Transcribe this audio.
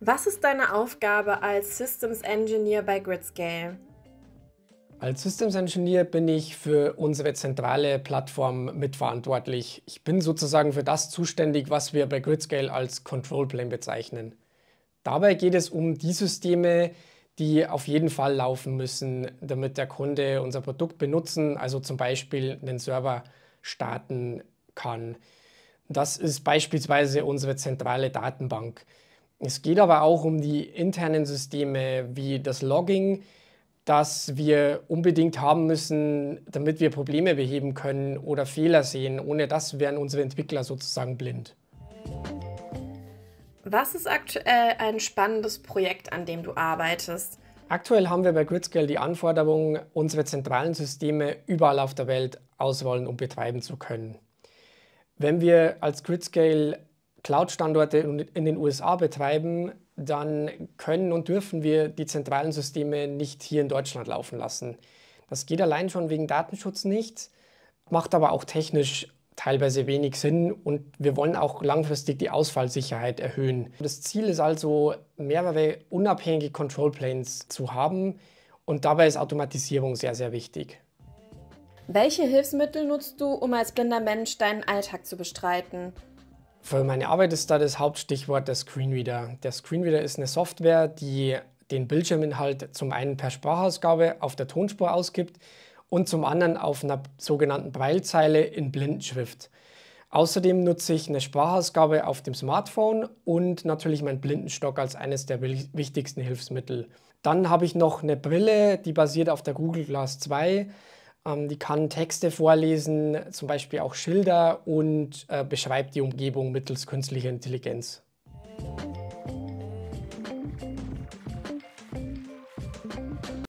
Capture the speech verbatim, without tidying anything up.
Was ist deine Aufgabe als Systems Engineer bei Gridscale? Als Systems Engineer bin ich für unsere zentrale Plattform mitverantwortlich. Ich bin sozusagen für das zuständig, was wir bei Gridscale als Control Plane bezeichnen. Dabei geht es um die Systeme, die auf jeden Fall laufen müssen, damit der Kunde unser Produkt benutzen, also zum Beispiel einen Server starten kann. Das ist beispielsweise unsere zentrale Datenbank. Es geht aber auch um die internen Systeme wie das Logging, das wir unbedingt haben müssen, damit wir Probleme beheben können oder Fehler sehen. Ohne das wären unsere Entwickler sozusagen blind. Was ist aktuell ein spannendes Projekt, an dem du arbeitest? Aktuell haben wir bei Gridscale die Anforderung, unsere zentralen Systeme überall auf der Welt ausrollen und betreiben zu können. Wenn wir als Gridscale Cloud-Standorte in den U S A betreiben, dann können und dürfen wir die zentralen Systeme nicht hier in Deutschland laufen lassen. Das geht allein schon wegen Datenschutz nicht, macht aber auch technisch teilweise wenig Sinn und wir wollen auch langfristig die Ausfallsicherheit erhöhen. Das Ziel ist also, mehrere unabhängige Control Planes zu haben und dabei ist Automatisierung sehr, sehr wichtig. Welche Hilfsmittel nutzt du, um als blinder Mensch deinen Alltag zu bestreiten? Für meine Arbeit ist da das Hauptstichwort der Screenreader. Der Screenreader ist eine Software, die den Bildschirminhalt zum einen per Sprachausgabe auf der Tonspur ausgibt und zum anderen auf einer sogenannten Braillezeile in Blindenschrift. Außerdem nutze ich eine Sprachausgabe auf dem Smartphone und natürlich meinen Blindenstock als eines der wichtigsten Hilfsmittel. Dann habe ich noch eine Brille, die basiert auf der Google Glass zwei. Die kann Texte vorlesen, zum Beispiel auch Schilder und äh, beschreibt die Umgebung mittels künstlicher Intelligenz.